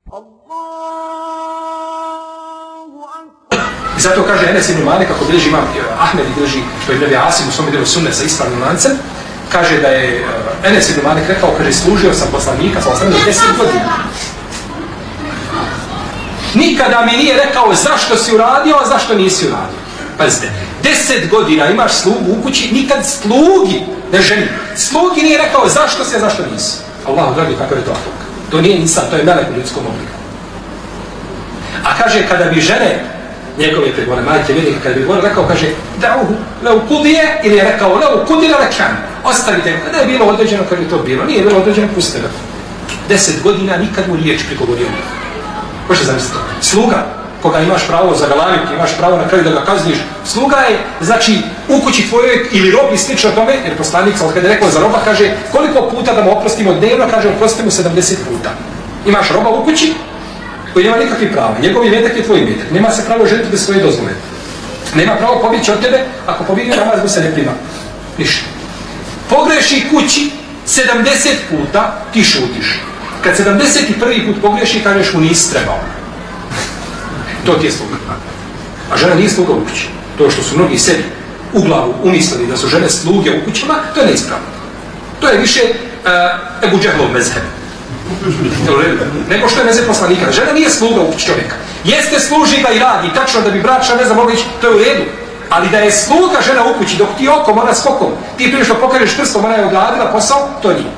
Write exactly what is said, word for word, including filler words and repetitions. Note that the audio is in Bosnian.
I zato kaže Enes ibn Malik, kako bilježi imam Ahmed i bilježi to je Ibn Asim u svom djelu Sunnet sa ispravnim lancem, kaže da je Enes ibn Malik rekao, kaže, služio sam poslanika sa osam deset godina. Nikada mi nije rekao zašto si uradio, a zašto nisi uradio. Pazite, deset godina imaš slugu u kući, nikad slugi, ne ženi, slugi nije rekao zašto si, a zašto nisi. Allahu dragi, kako je to ahlak. To nije insan, to je melek u ljudskom obliku. A kaže, kada bi žene, njegove pregovore, majke vjernika, kada bi govore, rekao, kaže, da'uhu, leu kudije, ili je rekao, leu kudije lekan, ostavite mu, kada je bilo određeno, kada je to bilo, nije bilo određeno, pustite ga. Deset godina nikad mu riječ prigovorio. Možete zamisliti to. Sluga, koga imaš pravo zagalaviti, imaš pravo na kraju da ga kazniš, sluga je, znači, u kući tvojoj ili rob i slično tome, jer poslanik, kada je rekao za roba, kaže, koliko puta da mu oprostimo dnevno, kaže, oprostite mu sedamdeset puta. Imaš roba u kući, koji nema nikakvih prava. Njegov imetak je tvoj imetak. Nema se pravo ženiti bez svoje dozvole. Nema pravo pobjeći od tebe, ako pobjegni namaz mu se ne prima. Ništa. Pogreši kući sedamdeset puta, ti šutiš. Kad sedamdeset prvi put pogreši, kažeš mu nisi trebao. To ti je sluga. A žena nije sluga u kući. To što su mnogi sebi u glavu umislili da su žene sluge u kućama, to je neispravno. To je više uh, Ebu Džehlov mezheb. Nego što je mezheb poslanika. Žena nije sluga u kući čovjeka. Jeste služi da i radi, tačno da bi bračna veza mogla ići, to je u redu. Ali da je sluga žena u kući, dok ti okom, ona skokom, ti prije što pokažeš prstom, ona je odradila posao, to nije.